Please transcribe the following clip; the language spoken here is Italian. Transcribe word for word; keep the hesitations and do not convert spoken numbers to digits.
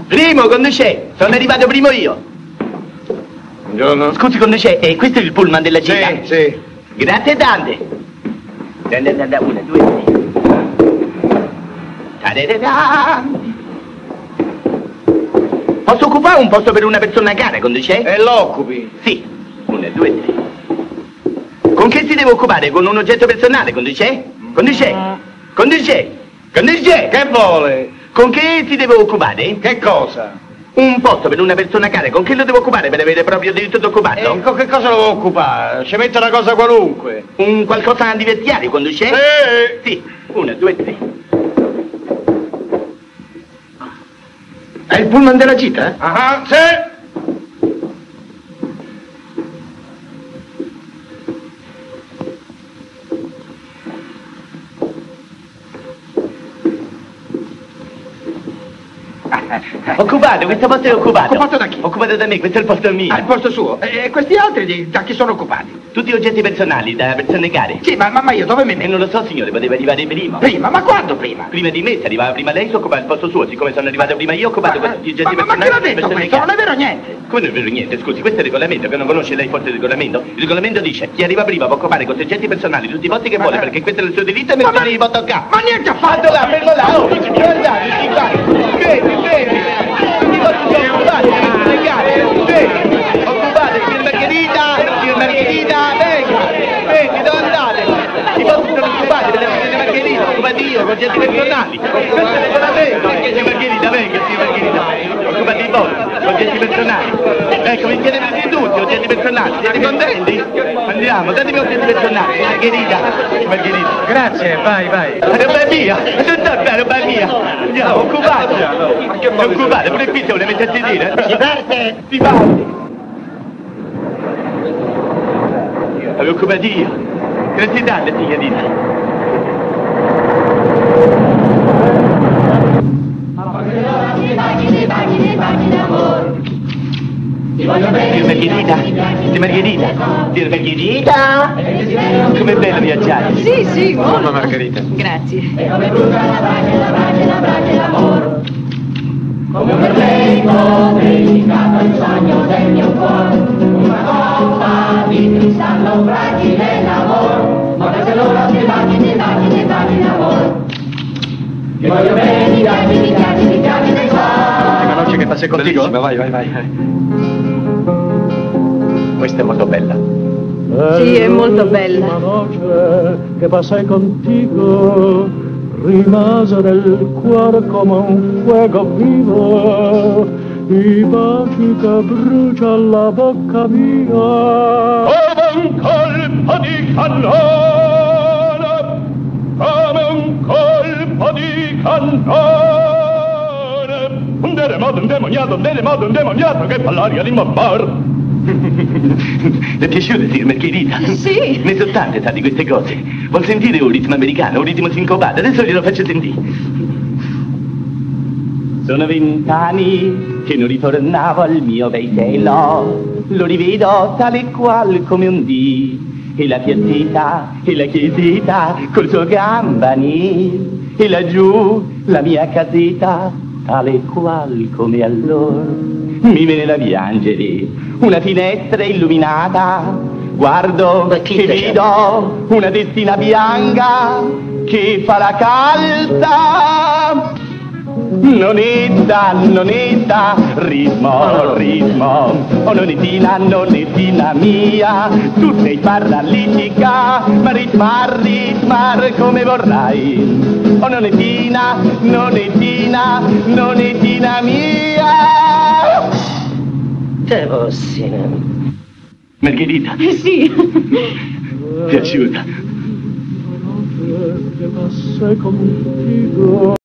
Primo, conduce, sono arrivato primo io. Buongiorno. Scusi, conduce, eh, questo è il pullman della città? Sì, sì. Grazie tante. Da, da, da, una, due, tre. Da, da, da. Posso occupare un posto per una persona cara, conduce? E l'occupi? Sì. Una, due, tre. Con che si deve occupare? Con un oggetto personale, conduce? Conduce? Conduce? Conduce? Che vuole? Con che si deve occupare? Che cosa? Un posto per una persona cara, con che lo devo occupare per avere proprio diritto di occuparlo? E con che cosa lo vuoi occupare? Ci mette una cosa qualunque. Un qualcosa di vestiario, conduce? Sì. Sì. Una, due, tre. È il pullman della gita? Ah, sì. Occupato, questo posto è occupato. Occupato da chi? Occupato da me, questo è il posto mio. Ah, il posto suo. E questi altri di- da chi sono occupati? Tutti oggetti personali, da persone care. Sì, ma, ma, ma io dove mi E metto? non lo so, signore, poteva arrivare prima. Prima, ma quando prima? Prima di me, se arrivava prima lei, si occupava il posto suo. Siccome sono arrivato prima io, ho occupato Ma, questi oggetti ma, ma, ma personali. chi l'ha per detto persone questo? Non care. è vero niente. Come non è vero niente? Scusi, questo è il regolamento, che non conosce lei forse il regolamento? Il regolamento dice, chi arriva prima può occupare questi oggetti personali tutti i posti che Ma- vuole, perché questo è il suo diritto e me Ma- lo ma- devi toccare. Ma niente affatto! Fatto là, fermo là, oh, guardate, sti qua, vedi, vedi, tutti i posti sono occupati, persone care, vedi, occupate, signor Margherita, signor Margherita, venga, vedi, dove andate? I posti sono occupati, per la signora Margherita, occupati io, con oggetti personali, questo è il regolamento, signor Margherita, venga, signor Margherita, occupati i posti, con oggetti personali, ecco, mi chiede presi tutti, oggetti personali, siete contenti? Andiamo, datemi oggetti personali, signor Margherita, Margherita. Grazie, vai, vai. La roba è mia, tutta la roba è mia. Andiamo, occupate. Occupate, pure qui se vuole mette a sedere. Si parte! Si parte. Avevo occupato io. Grazie tante, signorina. Signor Margherita, signor Margherita, signor Margherita, com'è bello viaggiare. Sì, sì, molto. Margherita. Grazie. Come brucia la brace, la brace, la brace d'amor. Come per lei ho dedicato il sogno del mio cuore. Una coppa di cristallo fragile d'amor. Ma per l'ora ti baci, ti baci, ti baci d'amor. Ti voglio bene, mi piaci, mi piaci, mi piaci del cuore. Una noce che passa contigo? Vai, vai, vai. Questa è molto bella. Sì, è molto bella. Una noce che passai contigo rimase nel cuore come un fuoco vivo, i baci che brucia la bocca mia. Come un colpo di cannone, come un colpo di cannone, un terremoto indemoniato, un terremoto indemoniato che fa l'aria di mormor. Le è piaciuto, signor Margherita? Sì. Ne so tante, sa, di queste cose. Vuol sentire un ritmo americano, un ritmo sincopato? Adesso glielo faccio sentire. Sono vent'anni che non ritornavo al mio paesello. Lo rivedo tale e qual come un dì. E la piazzetta, e la chiesetta, col suo campanile. E laggiù la mia casetta, tale e qual come allora. Mi viene da piangere, una finestra illuminata, guardo e vedo una testina bianca che fa la calza. Nonetta, nonetta, ritmo, ritmo, oh nonettina, nonettina mia, tu sei paralitica, ma ritmar, ritmar come vorrai. Oh nonettina, nonettina, nonettina mia. Te fossi. Margherita, Sì. piaciuta. Una noce che passai contigo